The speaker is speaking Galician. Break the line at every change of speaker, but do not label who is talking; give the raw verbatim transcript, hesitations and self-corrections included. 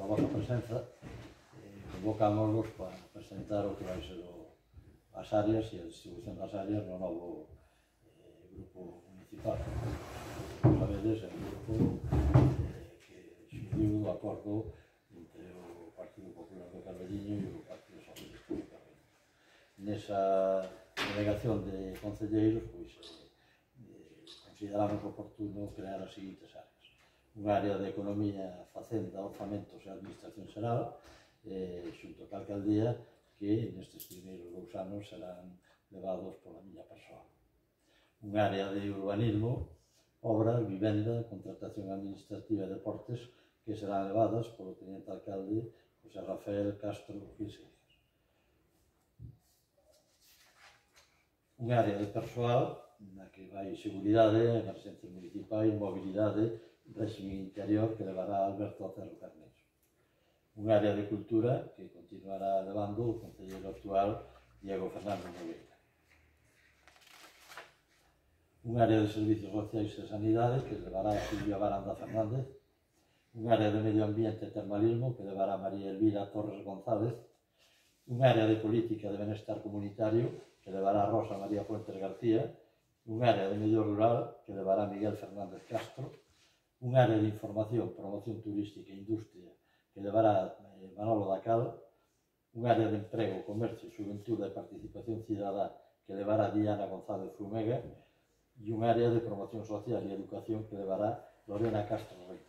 a vosa presenza, eh, convocámoslos para presentar o que vai ser o, as áreas e a distribución das áreas no novo eh, grupo municipal. Como sabedes, é un grupo eh, que xurdiu do acordo entre o Partido Popular do Carballiño e o Partido Socialista do Carballiño. Nesa delegación de concelleiros, pois, eh, consideramos oportuno crear as seguintes áreas. Un área de Economía, Facenda, Orzamentos e Administración Xeral, eh, xunto ca Alcaldía, que nestes primeiros dous anos serán levados pola miña persoa. Un área de Urbanismo, Obras, Vivenda, Contratación Administrativa e Deportes, que serán levadas polo Teniente Alcalde José Rafael Castro Iglesias. Un área de Persoal, na que vai Seguridade, Emerxencias Municipais, Mobilidade, Réxime Interior, que levará Alberto Acerro Carneiro. Un área de Cultura, que continuará levando o concelleiro actual Diego Fernández Nogueira. Un área de Servicios Sociais e Sanidade, que levará Silvia Baranda Fernández. Un área de Medio Ambiente e Termalismo, que levará María Elvira Torres González. Un área de Política de Benestar Comunitario, que levará Rosa María Fuentes García. Un área de Medio Rural, que levará Miguel Fernández Castro. Un área de Información, Promoción Turística e Industria, que levará eh, Manolo Dacal. Un área de Emprego, Comercio, Xuventude e Participación Cidadá, que levará Diana González Frumega. E un área de Promoción Social e Educación, que levará Lorena Castro Reina.